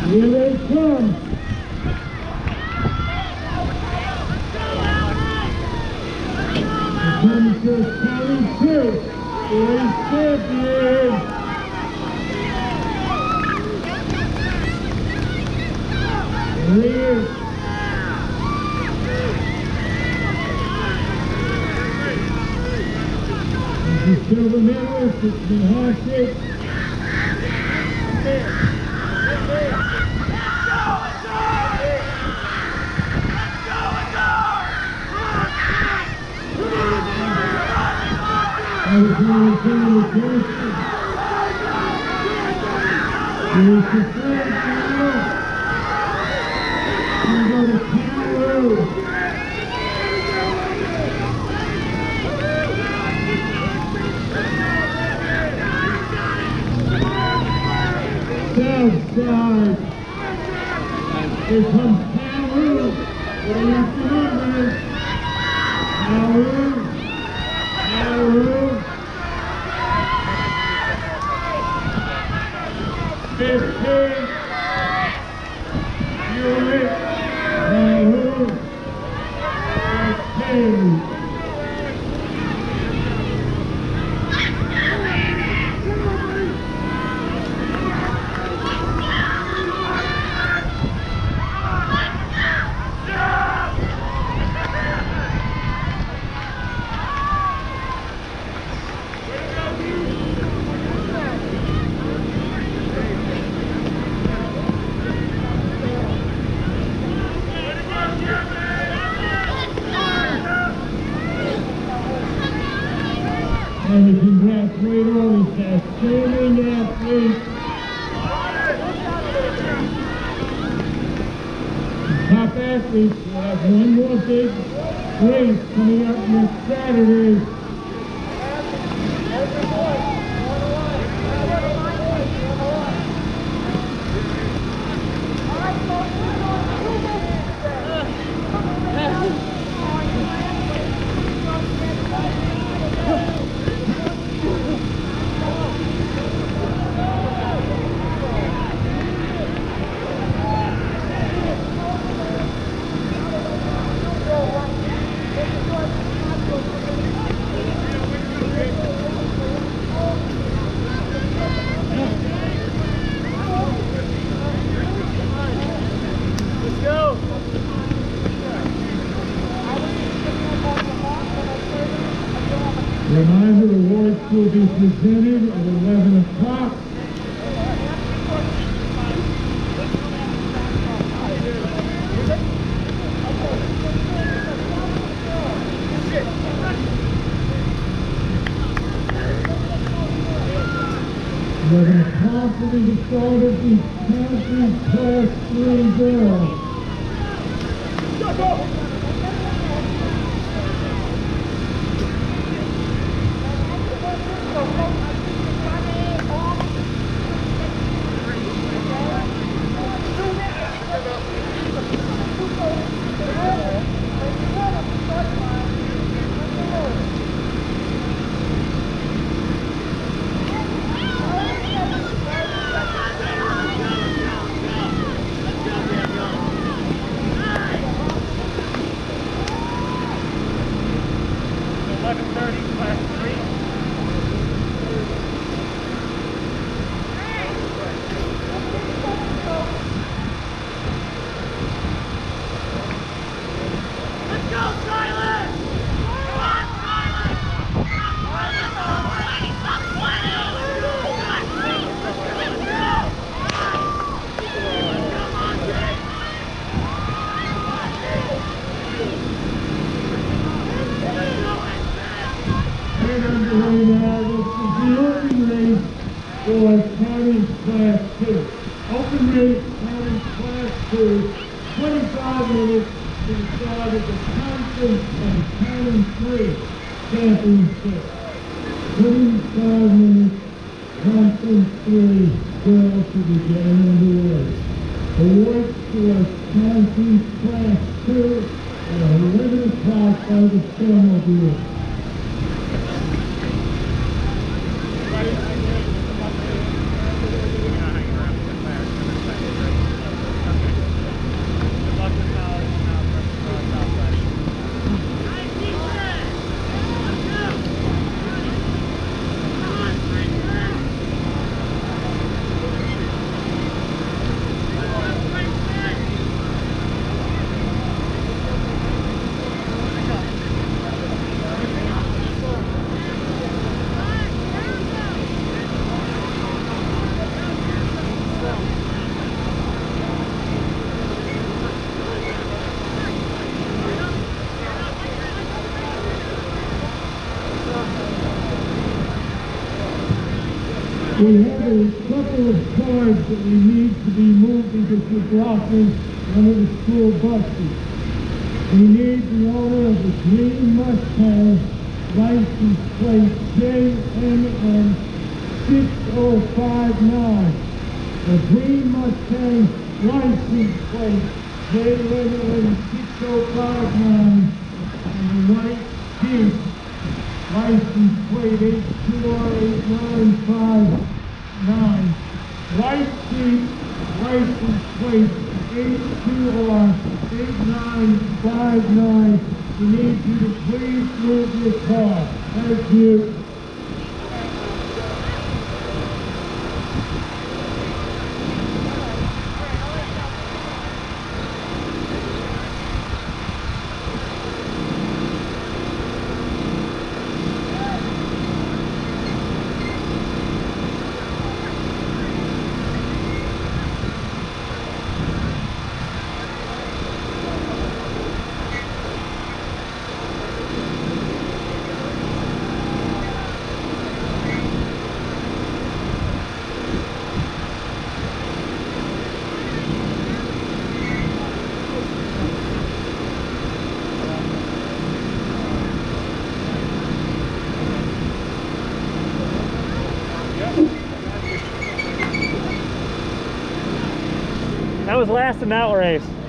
Here they come. The Tennessee County Church is champion. Here. This is silver medalist. It's been hostage. Here's the third final. We go to Cameroon. Southside. Here comes Cameroon. What do you have to remember? Cameroon. Cameroon. 15. Unit. Cameroon. 15. And we congratulate all these outstanding athletes. The top athletes will have one more big race coming up next Saturday. Reminder, awards will be presented at 11 o'clock. We're going to confidently start at the County Class 3 girls. For County Class 2. Open race, County Class 2, 25 minutes to decide at the Conference and County 3 Championship. 25 minutes, Conference 3 girls to be getting underway. Awards for County Class 2 at 11 o'clock by the snowmobile. We have a couple of cars that we need to be moved because we're blocking one of the school buses. We need the owner of the green Mustang, license plate JNN 6059. The green Mustang license plate JNN 6059 and the white Jeep license plate H2R8959. White Jeep license plate H2R8959. We need you to please move your car. Thank you. That was last in that race.